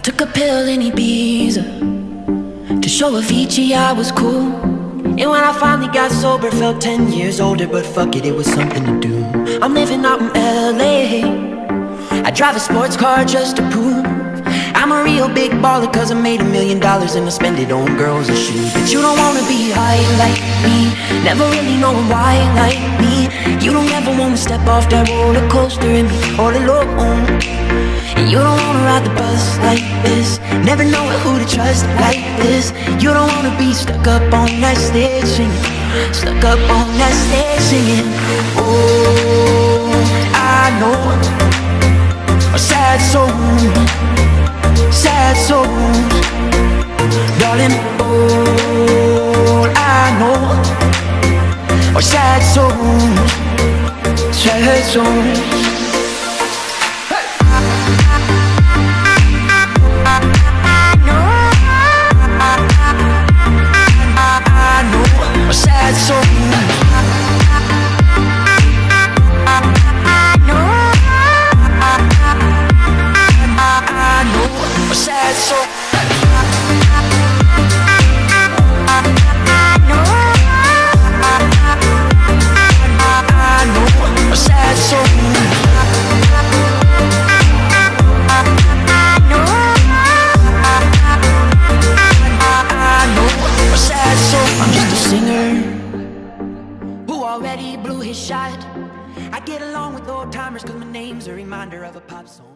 Took a pill in Ibiza to show Avicii I was cool. And when I finally got sober, felt 10 years older. But fuck it, it was something to do. I'm living out in LA. I drive a sports car just to prove I'm a real big baller, cause I made $1 million and I spend it on girls and shoes. But you don't wanna be high like me, never really knowing why like me. You don't ever wanna step off that roller coaster and be all alone. And you don't wanna ride the bus like this, never knowing who to trust like this. You don't wanna be stuck up on that stage singing, stuck up on that stage singing. Oh, I know a sad soul, sad souls, darling. All I know are sad souls, sad souls. Sad soul. Sad soul. Sad soul. I'm just a singer who already blew his shot. I get along with old timers cause my name's a reminder of a pop song.